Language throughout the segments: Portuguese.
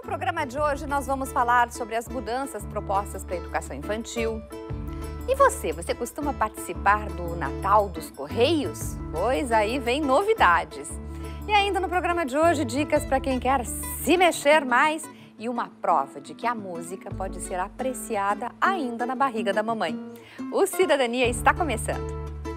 programa de hoje nós vamos falar sobre as mudanças propostas para a educação infantil. E você costuma participar do Natal dos Correios? Pois aí vem novidades. E ainda no programa de hoje, dicas para quem quer se mexer mais e uma prova de que a música pode ser apreciada ainda na barriga da mamãe. O Cidadania está começando.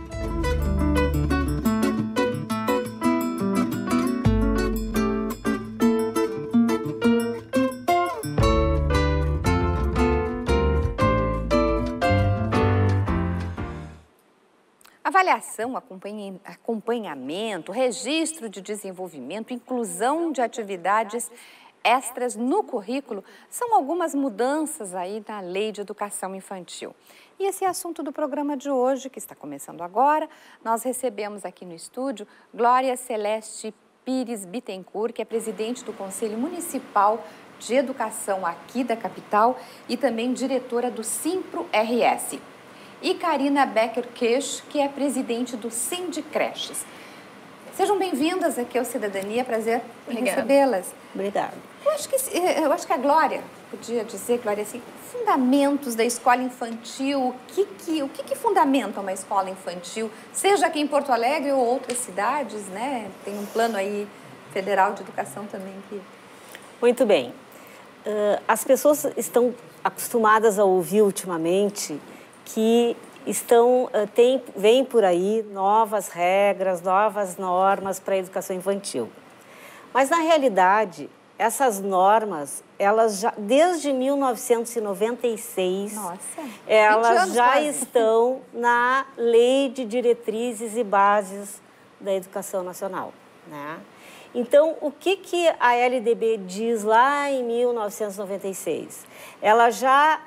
Avaliação, acompanhamento, registro de desenvolvimento, inclusão de atividades extras no currículo são algumas mudanças aí na Lei de Educação Infantil. E esse é o assunto do programa de hoje, que está começando agora. Nós recebemos aqui no estúdio Glória Celeste Pires Bittencourt, que é presidente do Conselho Municipal de Educação aqui da capital e também diretora do Simpro-RS. E Karina Becker-Queijo, que é presidente do Sindicreches. Sejam bem-vindas aqui ao Cidadania, prazer em recebê-las. Obrigada. Eu acho que a Glória podia dizer, Glória, assim, fundamentos da escola infantil, o que fundamenta uma escola infantil, seja aqui em Porto Alegre ou outras cidades, né? Tem um plano aí federal de educação também que... Muito bem. As pessoas estão acostumadas a ouvir ultimamente que vem por aí novas regras, novas normas para a educação infantil. Mas, na realidade, essas normas, elas já, desde 1996, elas já estão na Lei de Diretrizes e Bases da Educação Nacional, né? Então, o que a LDB diz lá em 1996? Ela já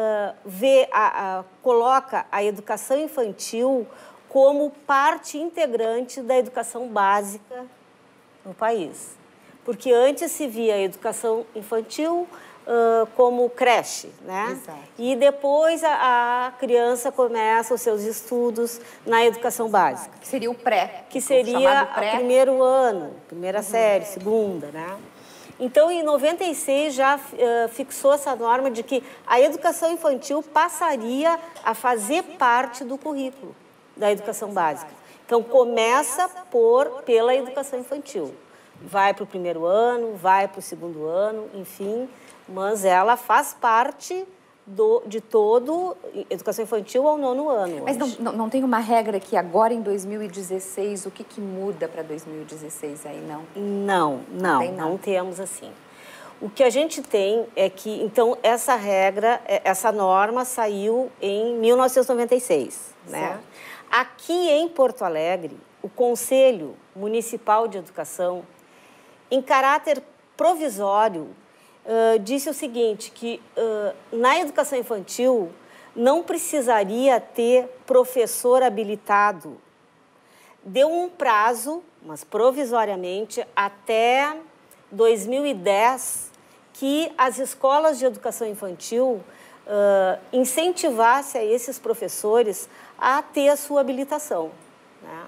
coloca a educação infantil como parte integrante da educação básica no país. Porque antes se via a educação infantil como creche, né? Exato. E depois a criança começa os seus estudos na educação básica. Que seria o pré. Que seria o primeiro ano, primeira série, segunda, né? Então, em 96, já fixou essa norma de que a educação infantil passaria a fazer parte do currículo da educação básica. Então, começa pela educação infantil. Vai para o primeiro ano, vai para o segundo ano, enfim, mas ela faz parte de todo educação infantil ao 9º ano. Mas não tem uma regra que agora em 2016, o que muda para 2016 aí, não? Não temos assim. O que a gente tem é que, então, essa regra, essa norma saiu em 1996, né? Aqui em Porto Alegre, o Conselho Municipal de Educação, em caráter provisório, disse o seguinte, que na educação infantil não precisaria ter professor habilitado. Deu um prazo, mas provisoriamente, até 2010, que as escolas de educação infantil incentivassem a esses professores a ter a sua habilitação, né?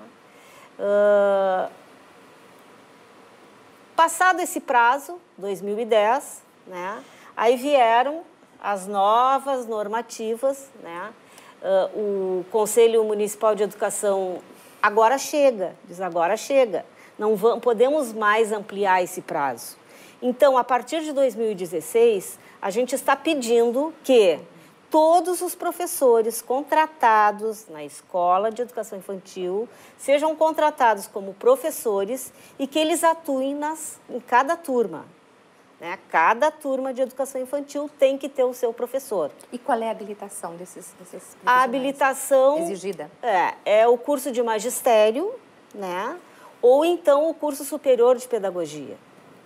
Passado esse prazo, 2010, né, aí vieram as novas normativas, né? O Conselho Municipal de Educação agora chega, não podemos mais ampliar esse prazo. Então, a partir de 2016, a gente está pedindo que todos os professores contratados na escola de educação infantil sejam contratados como professores e que eles atuem em cada turma, né? Cada turma de educação infantil tem que ter o seu professor. E qual é a habilitação desses profissionais? A habilitação exigida é o curso de magistério, né? Ou então o curso superior de pedagogia.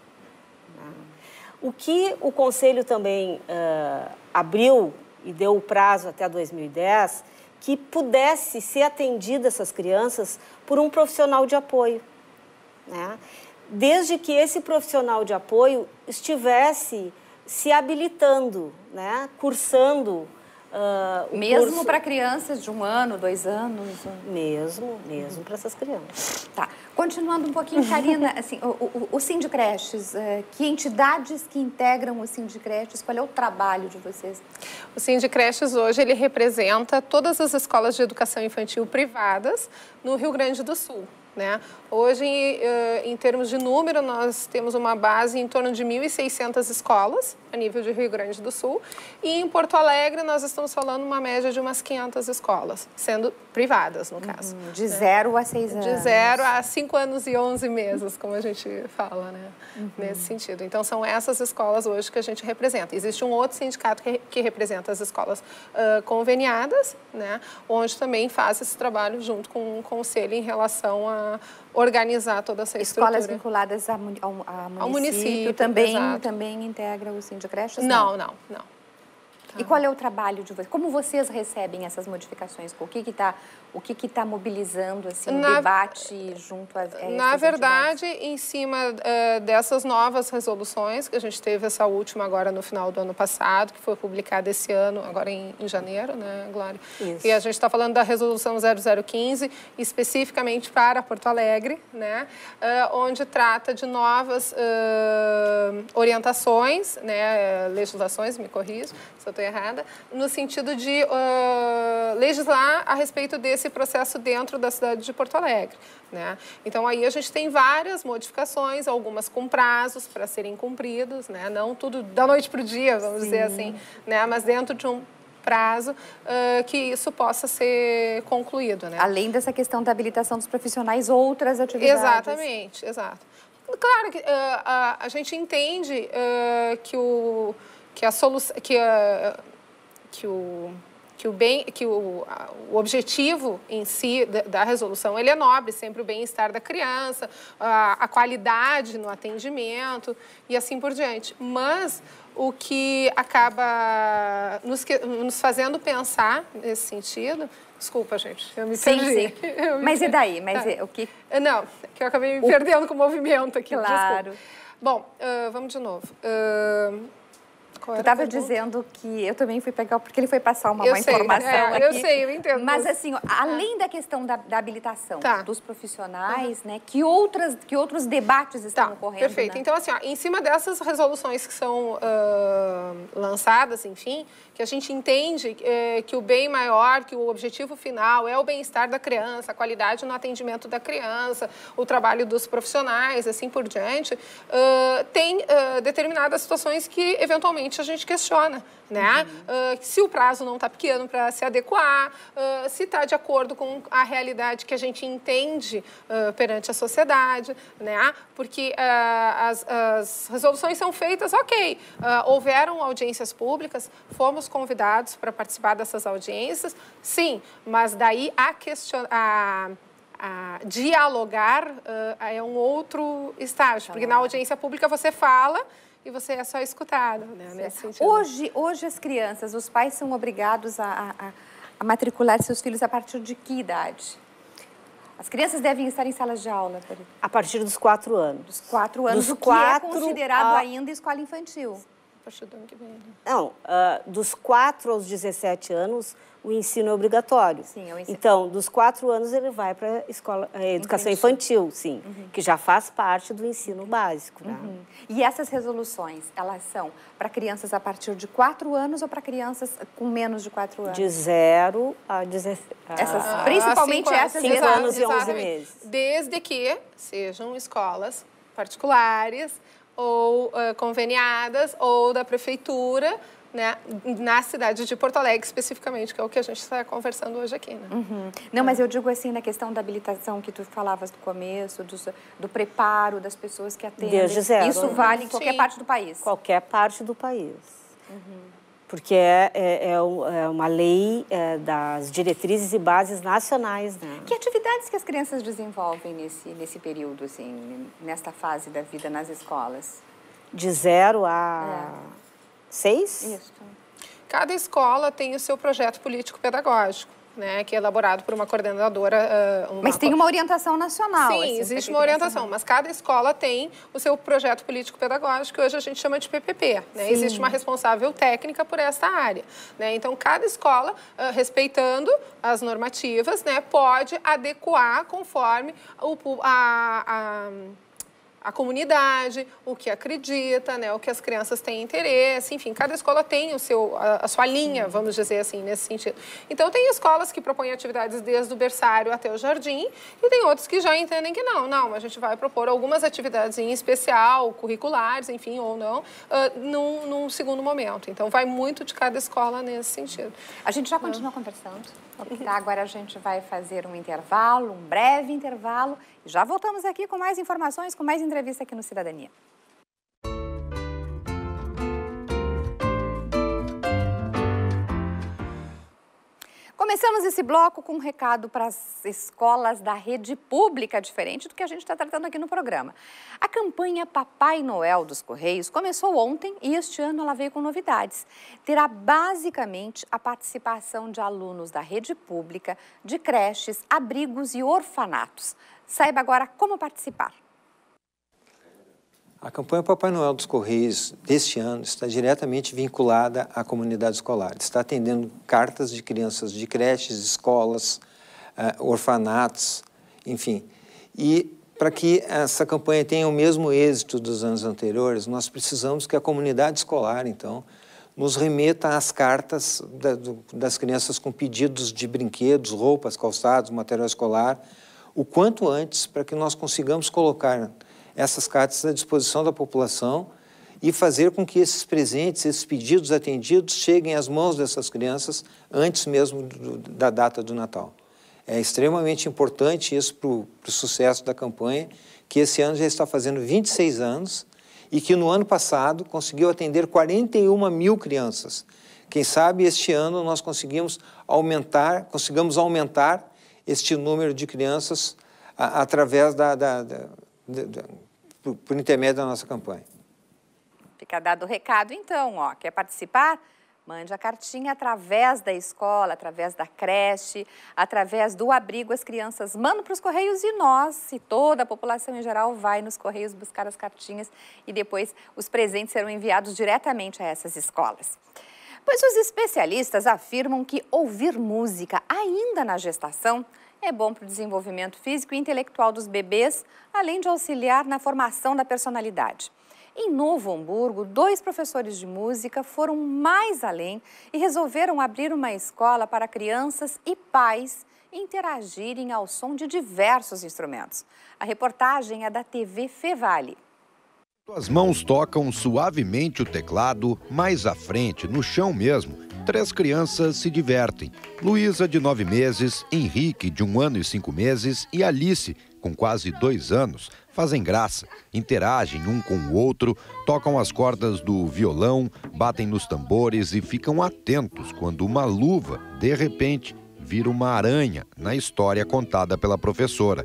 O que o Conselho também abriu e deu o prazo até 2010, que pudesse ser atendida essas crianças por um profissional de apoio, né? Desde que esse profissional de apoio estivesse se habilitando, né? Cursando mesmo para crianças de 1 ano, 2 anos? Mesmo para essas crianças. Tá. continuando um pouquinho, Karina, assim, o Sindicreches, que entidades que integram o Sindicreches, qual é o trabalho de vocês? O Sindicreches hoje, ele representa todas as escolas de educação infantil privadas no Rio Grande do Sul. Né? Hoje, em termos de número, nós temos uma base em torno de 1.600 escolas a nível de Rio Grande do Sul. E em Porto Alegre, nós estamos falando uma média de umas 500 escolas, sendo privadas, no caso. De 0 a 6 anos. De 0 a 5 anos e 11 meses, como a gente fala, né? Nesse sentido. Então, são essas escolas hoje que a gente representa. Existe um outro sindicato que representa as escolas conveniadas, né? Onde também faz esse trabalho junto com o conselho em relação a organizar toda essa estrutura. Escolas vinculadas ao município também integra o Sindicreches? Não. E qual é o trabalho de vocês? Como vocês recebem essas modificações? O que está mobilizando assim, o debate junto a essas Na verdade, entidades? em cima dessas novas resoluções, que a gente teve essa última agora no final do ano passado, que foi publicada esse ano, agora em janeiro, né, Glória? Isso. E a gente está falando da resolução 0015, especificamente para Porto Alegre, né, onde trata de novas orientações, né, legislações, me corrijo se eu estou errada, no sentido de legislar a respeito desse processo dentro da cidade de Porto Alegre. Né? Então, aí a gente tem várias modificações, algumas com prazos para serem cumpridos, né? Não tudo da noite para o dia, vamos dizer assim, né? Mas dentro de um prazo que isso possa ser concluído. Né? Além dessa questão da habilitação dos profissionais, outras atividades. Exatamente, exato. Claro que a gente entende que o objetivo em si da resolução ele é nobre, sempre o bem-estar da criança, a qualidade no atendimento e assim por diante. Mas o que acaba nos fazendo pensar nesse sentido... Desculpa, gente, eu me perdi. Sim. Mas e daí? O que... Não, que eu acabei me perdendo com o movimento aqui. Claro. Desculpa. Bom, vamos de novo. Tu estava dizendo que eu também fui pegar, porque ele foi passar uma informação aqui. Eu sei, eu entendo. Mas assim, além da questão da habilitação dos profissionais, né, que outros debates estão ocorrendo? Perfeito. Né? Então, assim, em cima dessas resoluções que são lançadas, enfim, que a gente entende que o bem maior, que o objetivo final é o bem-estar da criança, a qualidade no atendimento da criança, o trabalho dos profissionais, assim por diante, tem determinadas situações que, eventualmente, a gente questiona, né? Se o prazo não está pequeno para se adequar, se está de acordo com a realidade que a gente entende perante a sociedade, né? Porque as resoluções são feitas, ok, houveram audiências públicas, fomos convidados para participar dessas audiências, sim, mas daí a dialogar é um outro estágio, porque na audiência pública você fala e você é só escutado, né, nesse sentido. Hoje as crianças, os pais são obrigados a matricular seus filhos a partir de que idade? As crianças devem estar em salas de aula? A partir dos 4 anos. Dos 4 anos, o que é considerado ainda escola infantil. A partir do ano que vem. Não, dos 4 aos 17 anos, o ensino é obrigatório. Sim, é o ensino. Então, dos 4 anos, ele vai para a educação infantil, sim, que já faz parte do ensino básico. Né? E essas resoluções, elas são para crianças a partir de 4 anos ou para crianças com menos de 4 anos? De 0 a 17. Principalmente essas 5 anos e 11 meses. Desde que sejam escolas particulares ou conveniadas ou da prefeitura, né, na cidade de Porto Alegre, especificamente, que é o que a gente está conversando hoje aqui. Né? Não, mas eu digo assim, na questão da habilitação que tu falavas no começo, do preparo das pessoas que atendem. Desde 0. Isso vale em qualquer parte do país? Qualquer parte do país. Porque é uma lei das diretrizes e bases nacionais. Né? Que atividades que as crianças desenvolvem nesse período, assim, nesta fase da vida nas escolas? De 0 a 6? Isso. Cada escola tem o seu projeto político-pedagógico. né, que é elaborado por uma coordenadora. Mas tem uma orientação nacional. Sim, existe uma orientação, mas cada escola tem o seu projeto político-pedagógico, que hoje a gente chama de PPP. Né? Existe uma responsável técnica por essa área. Né? Então, cada escola, respeitando as normativas, né, pode adequar conforme a comunidade, o que acredita, né, o que as crianças têm interesse, enfim, cada escola tem a sua linha, vamos dizer assim, nesse sentido. Então, tem escolas que propõem atividades desde o berçário até o jardim e tem outros que já entendem que não, a gente vai propor algumas atividades em especial, curriculares, enfim, ou não, num segundo momento. Então, vai muito de cada escola nesse sentido. A gente já continua conversando. Agora a gente vai fazer um intervalo, um breve intervalo, e já voltamos aqui com mais informações, com mais entrevista aqui no Cidadania. Começamos esse bloco com um recado para as escolas da rede pública, diferente do que a gente está tratando aqui no programa. A campanha Papai Noel dos Correios começou ontem e este ano ela veio com novidades. Terá basicamente a participação de alunos da rede pública, de creches, abrigos e orfanatos. Saiba agora como participar. A campanha Papai Noel dos Correios deste ano está diretamente vinculada à comunidade escolar. Está atendendo cartas de crianças de creches, escolas, orfanatos, enfim. E para que essa campanha tenha o mesmo êxito dos anos anteriores, nós precisamos que a comunidade escolar, então, nos remeta às cartas das crianças com pedidos de brinquedos, roupas, calçados, material escolar, o quanto antes, para que nós consigamos colocar essas cartas à disposição da população e fazer com que esses presentes, esses pedidos atendidos, cheguem às mãos dessas crianças antes mesmo da data do Natal. É extremamente importante isso para o sucesso da campanha, que esse ano já está fazendo 26 anos e que no ano passado conseguiu atender 41 mil crianças. Quem sabe este ano nós consigamos aumentar este número de crianças através por intermédio da nossa campanha. Fica dado o recado, então, quer participar? Mande a cartinha através da escola, através da creche, através do abrigo. As crianças mandam para os Correios e nós, e toda a população em geral, vai nos Correios buscar as cartinhas e depois os presentes serão enviados diretamente a essas escolas. Pois os especialistas afirmam que ouvir música ainda na gestação é bom para o desenvolvimento físico e intelectual dos bebês, além de auxiliar na formação da personalidade. Em Novo Hamburgo, 2 professores de música foram mais além e resolveram abrir uma escola para crianças e pais interagirem ao som de diversos instrumentos. A reportagem é da TV Fevale. As mãos tocam suavemente o teclado, mais à frente, no chão mesmo. 3 crianças se divertem. Luísa, de 9 meses, Henrique, de 1 ano e 5 meses e Alice, com quase 2 anos, fazem graça, interagem um com o outro, tocam as cordas do violão, batem nos tambores e ficam atentos quando uma luva, de repente, vira uma aranha na história contada pela professora.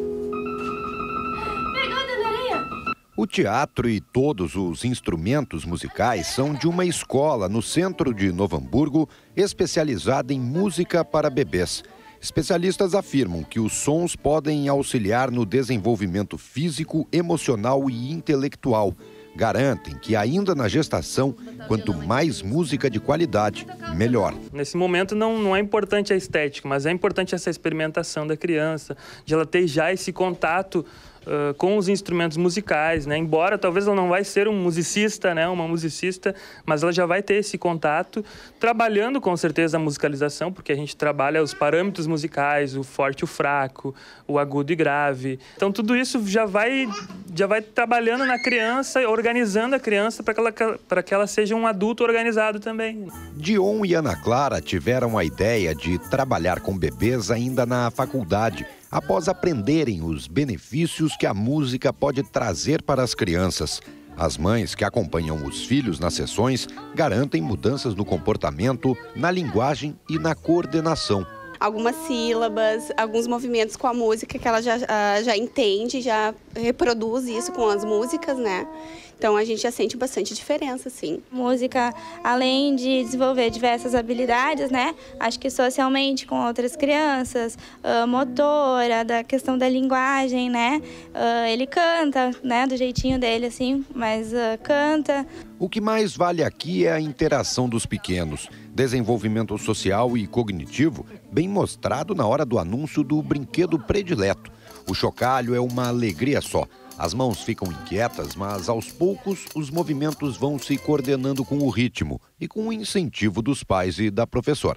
O teatro e todos os instrumentos musicais são de uma escola no centro de Novo Hamburgo, especializada em música para bebês. Especialistas afirmam que os sons podem auxiliar no desenvolvimento físico, emocional e intelectual. Garantem que ainda na gestação, quanto mais música de qualidade, melhor. Nesse momento não é importante a estética, mas é importante essa experimentação da criança, de ela ter já esse contato com os instrumentos musicais, né? Embora talvez ela não vai ser um musicista, né? Uma musicista, mas ela já vai ter esse contato, trabalhando com certeza a musicalização, porque a gente trabalha os parâmetros musicais, o forte e o fraco, o agudo e grave. Então tudo isso já vai trabalhando na criança, organizando a criança para que ela seja um adulto organizado também. Dion e Ana Clara tiveram a ideia de trabalhar com bebês ainda na faculdade, após aprenderem os benefícios que a música pode trazer para as crianças. As mães que acompanham os filhos nas sessões garantem mudanças no comportamento, na linguagem e na coordenação. algumas sílabas, alguns movimentos com a música que ela já entende, já reproduz isso com as músicas, né? Então, a gente já sente bastante diferença, sim. Música, além de desenvolver diversas habilidades, né? Acho que socialmente com outras crianças, motora, da questão da linguagem, né? Ele canta, né? Do jeitinho dele, assim, mas canta. O que mais vale aqui é a interação dos pequenos. Desenvolvimento social e cognitivo, bem mostrado na hora do anúncio do brinquedo predileto. O chocalho é uma alegria só. As mãos ficam inquietas, mas aos poucos os movimentos vão se coordenando com o ritmo e com o incentivo dos pais e da professora.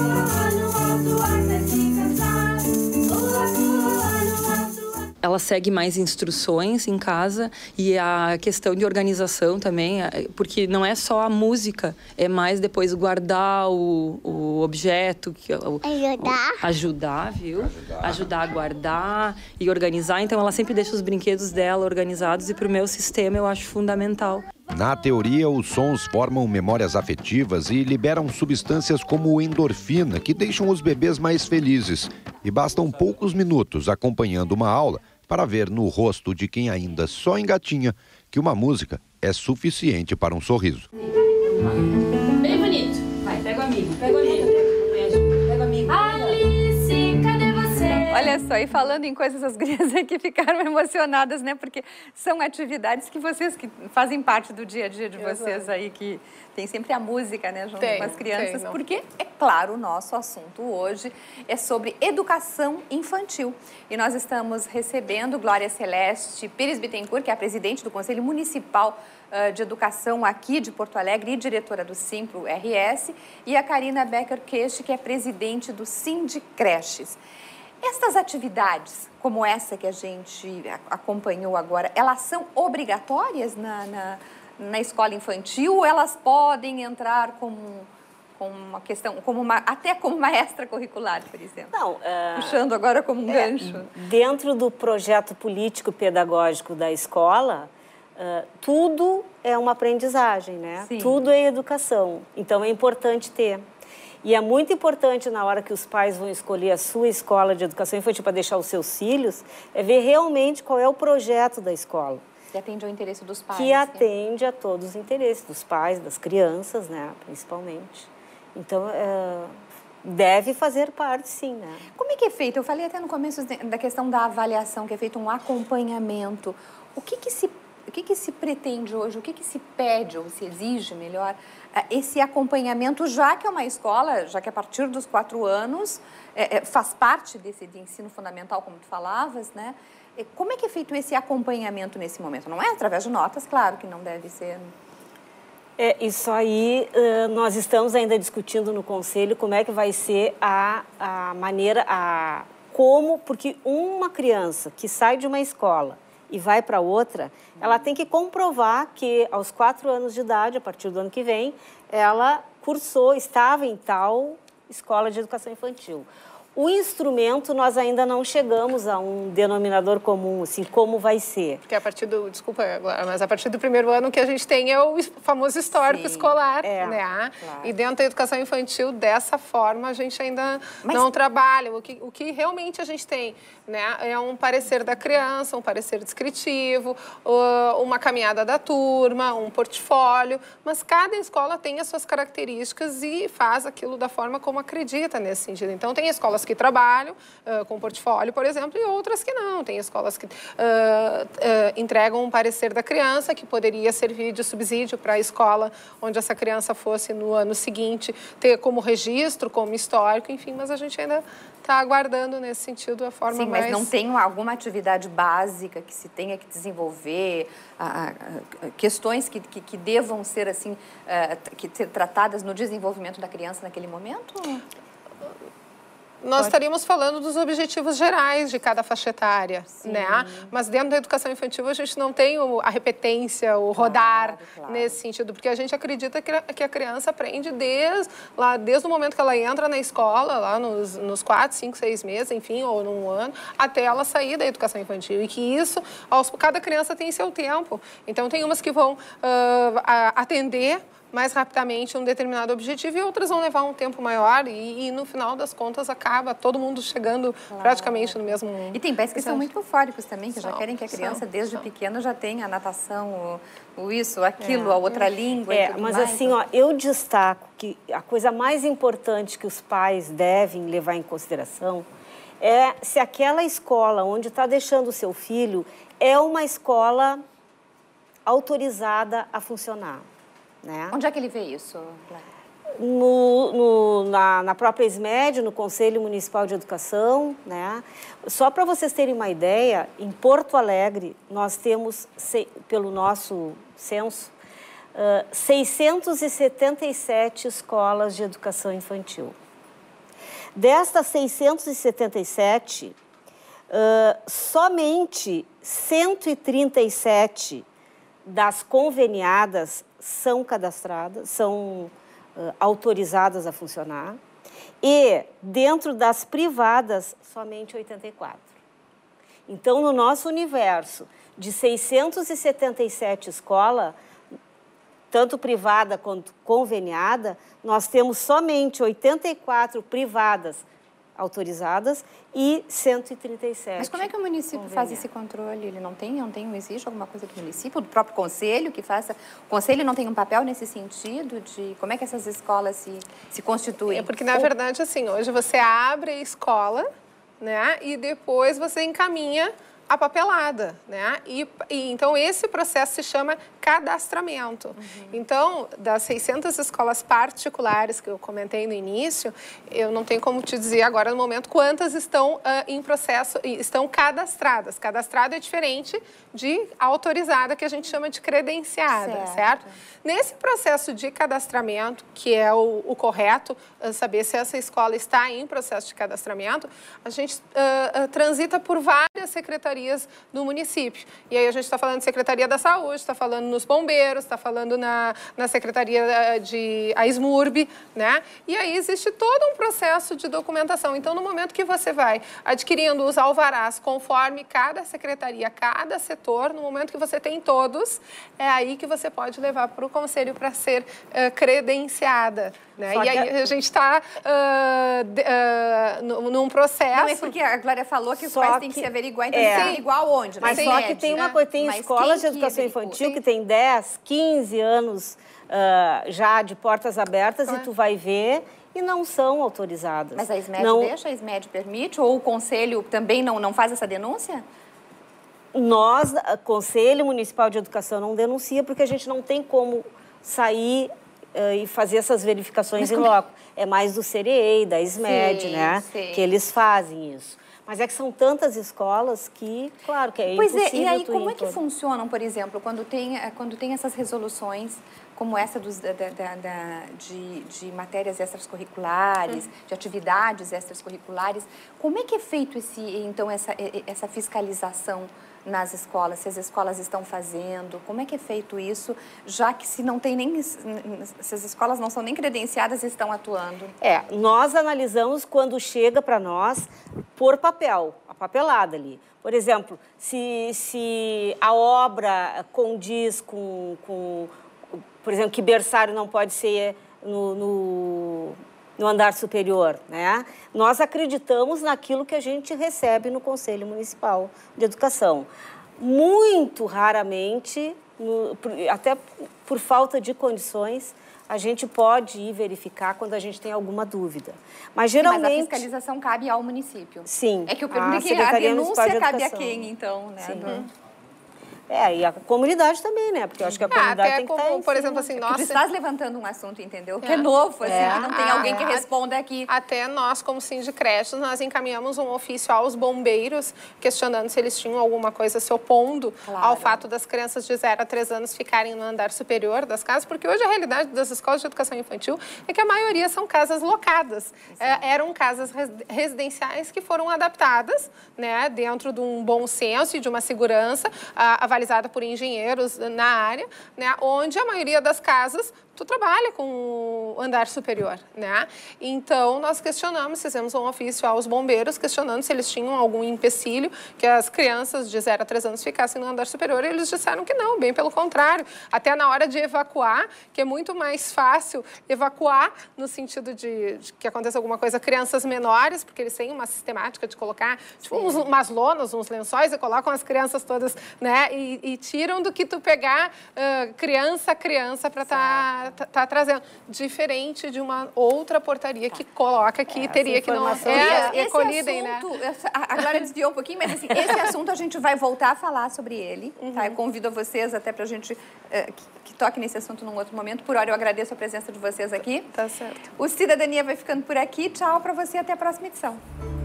Ela segue mais instruções em casa e a questão de organização também, porque não é só a música, é mais depois guardar o objeto. Ajudar, viu? Ajudar a guardar e organizar. Então, ela sempre deixa os brinquedos dela organizados e para o meu sistema eu acho fundamental. Na teoria, os sons formam memórias afetivas e liberam substâncias como endorfina, que deixam os bebês mais felizes. E bastam poucos minutos acompanhando uma aula para ver no rosto de quem ainda só engatinha que uma música é suficiente para um sorriso. Bem bonito. Vai, pega o amigo. Pega o amigo. Pega o amigo. Alice, cadê você? Olha só, e falando em coisas, as gurias aqui ficaram emocionadas, né? Porque são atividades que vocês, que fazem parte do dia a dia de vocês aí, que tem sempre a música, né, junto com as crianças. Porque, é claro, o nosso assunto hoje é sobre educação infantil. E nós estamos recebendo Glória Celeste Pires Bittencourt, que é a presidente do Conselho Municipal de Educação aqui de Porto Alegre e diretora do Simpro RS, e a Karina Becker-Queixe, que é presidente do Sindicreches. Estas atividades, como essa que a gente acompanhou agora, elas são obrigatórias na escola infantil ou elas podem entrar como uma questão, até como uma extracurricular, por exemplo? Não, puxando agora como um gancho. Dentro do projeto político-pedagógico da escola, tudo é uma aprendizagem, né? Sim. Tudo é educação. Então, é importante ter. E é muito importante, na hora que os pais vão escolher a sua escola de educação infantil para deixar os seus filhos, é ver realmente qual é o projeto da escola. Que atende ao interesse dos pais. Que atende a todos os interesses dos pais, das crianças, né? Principalmente. Então, deve fazer parte, sim, né? Como é que é feito? Eu falei até no começo da questão da avaliação, que é feito um acompanhamento. O que se pretende hoje? O que se pede ou se exige, melhor, esse acompanhamento, já que é uma escola, já que a partir dos 4 anos faz parte de ensino fundamental, como tu falavas, né? Como é que é feito esse acompanhamento nesse momento? Não é através de notas, claro que não deve ser. Isso aí, nós estamos ainda discutindo no Conselho como é que vai ser a maneira, porque uma criança que sai de uma escola e vai para outra, ela tem que comprovar que aos 4 anos de idade, a partir do ano que vem, ela estava em tal escola de educação infantil. O instrumento, nós ainda não chegamos a um denominador comum, assim, como vai ser. Porque a partir do, desculpa, mas a partir do primeiro ano que a gente tem é o famoso histórico escolar, né? Claro. E dentro da educação infantil, dessa forma, a gente ainda não trabalha. O que realmente a gente tem, né, é um parecer da criança, um parecer descritivo, uma caminhada da turma, um portfólio, mas cada escola tem as suas características e faz aquilo da forma como acredita nesse sentido. Então, tem escolas que trabalham com portfólio, por exemplo, e outras que não. Tem escolas que entregam um parecer da criança, que poderia servir de subsídio para a escola onde essa criança fosse no ano seguinte, ter como registro, como histórico, enfim, mas a gente ainda está aguardando nesse sentido a forma mais... Sim, mas não tem alguma atividade básica que se tenha que desenvolver, questões que devam ser, assim, ser tratadas no desenvolvimento da criança naquele momento? Nós estaríamos falando dos objetivos gerais de cada faixa etária, né? Mas dentro da educação infantil a gente não tem a repetência, o rodar nesse sentido, porque a gente acredita que a criança aprende desde o momento que ela entra na escola, lá nos 4, 5, 6 meses, enfim, ou num ano, até ela sair da educação infantil. E que isso, cada criança tem seu tempo. Então, tem umas que vão atender mais rapidamente um determinado objetivo e outras vão levar um tempo maior e no final das contas acaba todo mundo chegando praticamente no mesmo... E tem pais que são muito eufóricos também, que já querem que a criança desde pequena já tenha a natação, o isso, aquilo, a outra língua e tudo mas mais. assim, ó, eu destaco que a coisa mais importante que os pais devem levar em consideração é se aquela escola onde está deixando o seu filho é uma escola autorizada a funcionar. Né? Onde é que ele vê isso, na própria SMED, no Conselho Municipal de Educação, né? Só para vocês terem uma ideia, em Porto Alegre, nós temos, pelo nosso censo, 677 escolas de educação infantil. Destas 677, somente 137 das conveniadas são cadastradas, são autorizadas a funcionar, e dentro das privadas, somente 84. Então, no nosso universo de 677 escolas, tanto privada quanto conveniada, nós temos somente 84 privadas autorizadas e 137. Mas como é que o município faz esse controle? Ele não existe alguma coisa do município, do próprio conselho que faça? O conselho não tem um papel nesse sentido de como é que essas escolas se constituem? Porque, na verdade, assim, hoje você abre a escola, né, e depois você encaminha a papelada, né? Então, esse processo se chama cadastramento. Então, das 600 escolas particulares que eu comentei no início, eu não tenho como te dizer agora no momento quantas estão em processo, estão cadastradas. Cadastrada é diferente de autorizada, que a gente chama de credenciada, certo? Nesse processo de cadastramento, que é o correto, saber se essa escola está em processo de cadastramento, a gente transita por várias secretarias do município. E aí a gente está falando de Secretaria da Saúde, está falando nos bombeiros, está falando na Secretaria de ASMURB, né? E aí existe todo um processo de documentação. Então, no momento que você vai adquirindo os alvarás conforme cada secretaria, cada setor, no momento que você tem todos, é aí que você pode levar para o conselho para ser credenciada. Né? E aí a gente está num processo... Não, é porque a Glória falou que os pais têm que se averiguar, então tem igual onde? Mas só que tem uma coisa, tem escolas de educação infantil que tem 10, 15 anos já de portas abertas e tu vai ver e não são autorizadas. Mas a SMED deixa, a SMED permite? Ou o conselho também não faz essa denúncia? Nós, Conselho Municipal de Educação, não denuncia porque a gente não tem como sair e fazer essas verificações em loco. É mais do CREI, da SMED, né? Que eles fazem isso. Mas é que são tantas escolas que, claro, que é impossível. Pois é, e aí como é que funcionam, por exemplo, quando tem essas resoluções como essa de matérias extracurriculares, de atividades extracurriculares, como é que é feito essa fiscalização nas escolas, se as escolas estão fazendo, como é que é feito isso, já que se as escolas não são nem credenciadas e estão atuando? Nós analisamos quando chega para nós por papel, a papelada ali. Por exemplo, se a obra condiz com por exemplo, que berçário não pode ser no andar superior, né? Nós acreditamos naquilo que a gente recebe no Conselho Municipal de Educação. Muito raramente, até por falta de condições, a gente pode ir verificar quando a gente tem alguma dúvida. Mas geralmente... Mas a fiscalização cabe ao município. Sim. É que eu pergunto que a denúncia cabe a quem, então, né? Sim. E a comunidade também, né? Porque eu acho que a comunidade tem que estar por exemplo, assim, nós... Tu estás levantando um assunto, entendeu? Que é novo, assim, que não tem alguém que responda aqui. Até nós, como Sindicreches, nós encaminhamos um ofício aos bombeiros, questionando se eles tinham alguma coisa se opondo ao fato das crianças de 0 a 3 anos ficarem no andar superior das casas, porque hoje a realidade das escolas de educação infantil é que a maioria são casas locadas. Eram casas residenciais que foram adaptadas, né, dentro de um bom senso e de uma segurança avalizada por engenheiros na área, né, onde a maioria das casas tu trabalha com o andar superior, né? Então, nós questionamos, fizemos um ofício aos bombeiros, questionando se eles tinham algum empecilho que as crianças de 0 a 3 anos ficassem no andar superior, e eles disseram que não, bem pelo contrário. Até na hora de evacuar, que é muito mais fácil evacuar no sentido de que aconteça alguma coisa, crianças menores, porque eles têm uma sistemática de colocar tipo, umas lonas, uns lençóis, e colocam as crianças todas, né? E tiram do que tu pegar criança a criança para tá trazendo. Diferente de uma outra portaria que coloca que teria que não... colidem, né? A Glória desviou um pouquinho, mas assim, esse assunto a gente vai voltar a falar sobre ele, tá? Eu convido vocês até para a gente que toque nesse assunto num outro momento. Por hora, eu agradeço a presença de vocês aqui. Tá certo. O Cidadania vai ficando por aqui. Tchau para você, até a próxima edição.